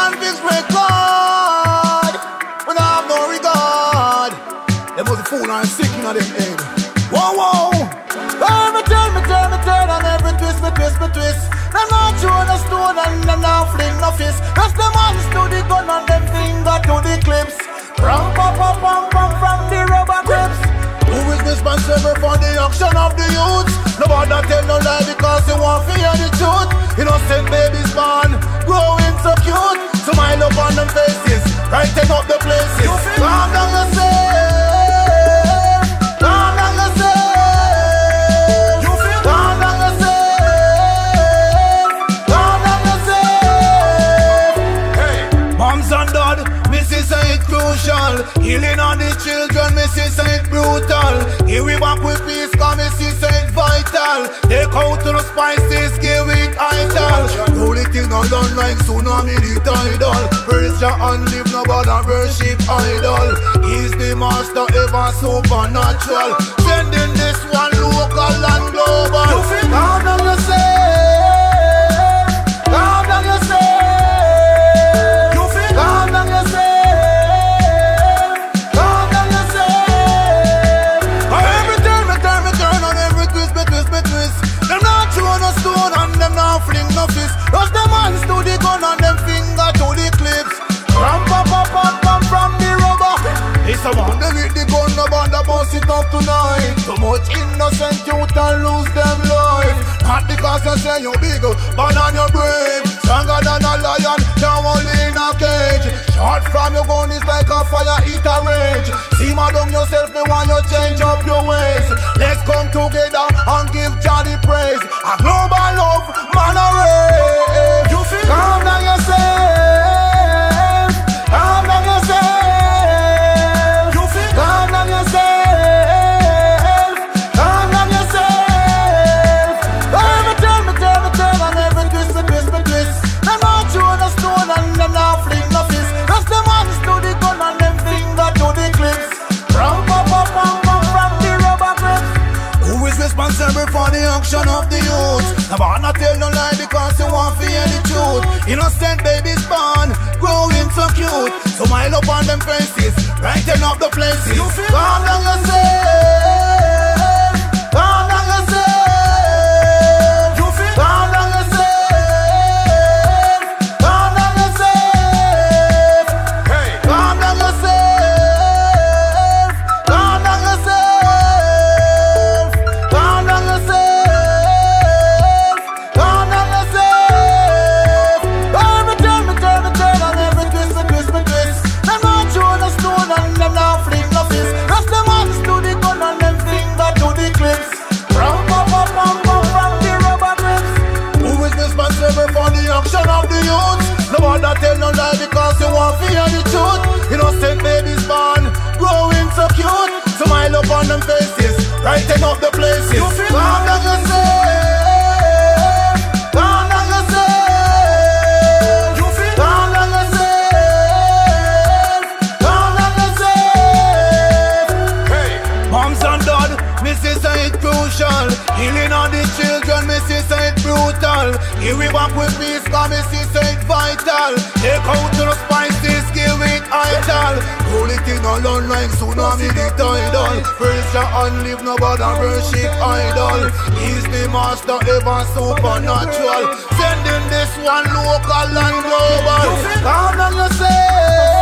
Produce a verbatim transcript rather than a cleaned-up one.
convicts record. We don't have no regard. Them was a fool and sick in them head. Whoa, whoa. Every turn, me turn, me turn, and every twist, me twist, me twist. Them not chew on a stone and them not fling no fist. That's them hands to the gun and them finger to the clips. Ram, pam, pam, pam, pam, from the rubber grips. Who is responsible for the action of the youth? Nobody tell no lie because they want to hear the truth. Innocent babies born, growing so cute. Smile up on them faces, brighten up the places. Calm down yourself, calm down yourself, calm down yourself, calm down yourself. Hey, moms and dad, missus ain't crucial. Healing on the children, missus ain't brutal. Here we back with peace, cause missus ain't vital. Take out to the spices, give it idle. Roll it in a done like tsunami the tidal. Praise Jah and live, nobody worship idol. He's the master ever supernatural. Sending this one local and global. Calm down yourself, calm down yourself, calm down yourself. Stone and them now fling no fist. Rush them hands to the gun and them finger to the clips. Ram pam pam pam pam from the rubber. It's a man they with the gun, no band a bust it up tonight. So much innocent youth and lose them life. Not because you say you big, but on your brave. Stronger than a lion, now only in a cage. Shot from your gun is like a fire, it a rage. See madam yourself, me want you change up your ways. Let's come together and give Jah the praise. A global love, man a rave. You feel? Calm down yourself, calm down yourself. You feel? Calm down yourself, calm down yourself. Every turn, me turn, me turn, and every twist, me twist, me twist. Them not chew on a stone and them not fling no fist. That's them hands to the gun and them finger to the clips. Ram pam pam pam pam from the rubber grips. Who is responsible for the action of the youth? Nobody not tell no lie because they want to hear the truth. Innocent babies born, growing so cute. Smile up on them faces, brighten up the places. Calm down yourself, calm down yourself, calm down yourself, calm down yourself. Hey, calm down yourself, calm down yourself, calm down yourself, calm down yourself. Every turn, me turn, me turn, and every twist, me twist, me twist. Them not chew on a stone and them not fling no fist. That's them hands to the gun and them finger to the clips. Ram pam pam pam pam from the rubber grips. Who is responsible for the action of the youth? Nobody tell no lie because they want to hear the truth. Innocent babies born, growing so cute. Smile up on them faces, brighten up the places. Calm down yourself, calm down yourself, calm down yourself, calm down yourself. Hey, moms and dad, missus ain't crucial. Healing on the children, missus ain't brutal. Here we back with peace, cause missus ain't vital. Take out to the spices, give it idle. Roll it in a run like tsunami the tidal. Praise Jah and live, nobody worship idol. He's the master ever supernatural. Sending this one local and global. Calm down yourself.